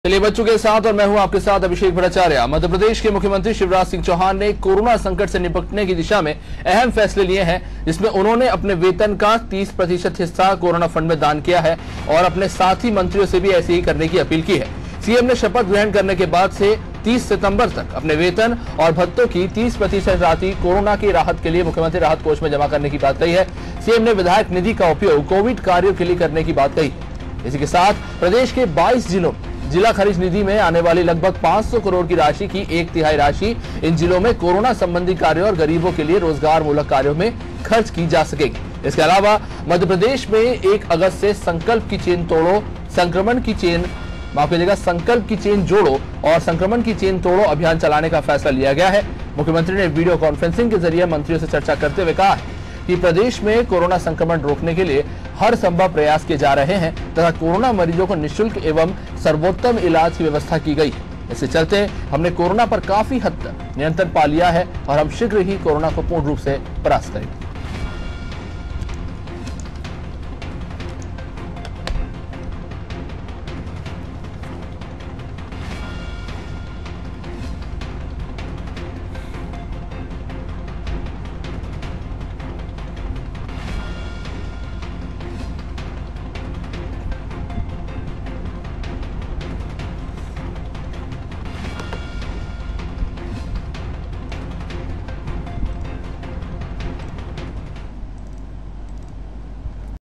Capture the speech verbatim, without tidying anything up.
चलिए बच्चों के साथ और मैं हूं आपके साथ अभिषेक भट्टाचार्य। मध्य प्रदेश के मुख्यमंत्री शिवराज सिंह चौहान ने कोरोना संकट से निपटने की दिशा में अहम फैसले लिए हैं, जिसमें उन्होंने अपने वेतन का तीस प्रतिशत हिस्सा कोरोना फंड में दान किया है और अपने साथी मंत्रियों से भी ऐसे ही करने की अपील की है। सीएम ने शपथ ग्रहण करने के बाद से तीस सितंबर तक अपने वेतन और भत्तों की तीस प्रतिशत राशि कोरोना की राहत के लिए मुख्यमंत्री राहत कोष में जमा करने की बात कही है। सीएम ने विधायक निधि का उपयोग कोविड कार्यों के लिए करने की बात कही। इसी के साथ प्रदेश के बाईस जिलों जिला खर्च निधि में आने वाली लगभग पाँच सौ करोड़ की राशि की एक तिहाई राशि इन जिलों में कोरोना संबंधी कार्यों और गरीबों के लिए रोजगार मूलक कार्यों में खर्च की जा सकेगी। इसके अलावा मध्य प्रदेश में एक अगस्त से संकल्प की चेन तोड़ो संक्रमण की चेन माफ कीजिएगा संकल्प की चेन जोड़ो और संक्रमण की चेन तोड़ो अभियान चलाने का फैसला लिया गया है। मुख्यमंत्री ने वीडियो कॉन्फ्रेंसिंग के जरिए मंत्रियों से चर्चा करते हुए कहा है कि प्रदेश में कोरोना संक्रमण रोकने के लिए हर संभव प्रयास किए जा रहे हैं तथा कोरोना मरीजों को निःशुल्क एवं सर्वोत्तम इलाज की व्यवस्था की गई। इससे चलते हमने कोरोना पर काफी हद तक नियंत्रण पा लिया है और हम शीघ्र ही कोरोना को पूर्ण रूप से परास्त करेंगे।